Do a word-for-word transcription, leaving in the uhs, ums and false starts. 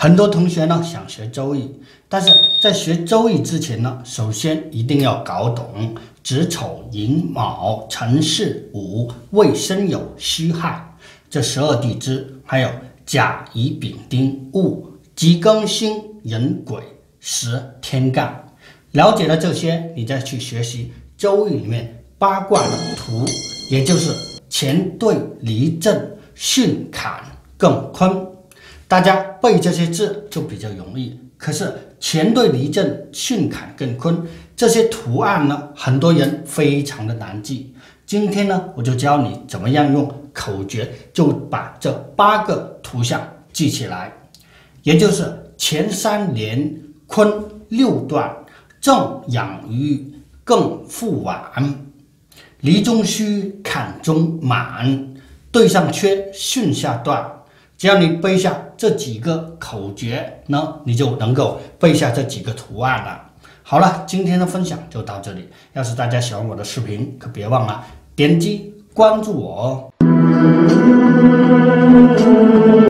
很多同学呢想学周易，但是在学周易之前呢，首先一定要搞懂子丑寅卯辰巳午未申酉戌亥这十二地支，还有甲乙丙丁戊己庚辛壬癸时天干。了解了这些，你再去学习周易里面八卦的图，也就是乾兑离震巽坎艮坤。大家背这些字就比较容易，可是乾兑离震巽坎艮坤这些图案呢，很多人非常的难记。今天呢，我就教你怎么样用口诀就把这八个图像记起来，也就是乾三连坤六段正养鱼艮复晚离中虚坎中满兑上缺巽下断。只要你背下这几个口诀呢，你就能够背下这几个图案了。好了，今天的分享就到这里。要是大家喜欢我的视频，可别忘了点击关注我哦。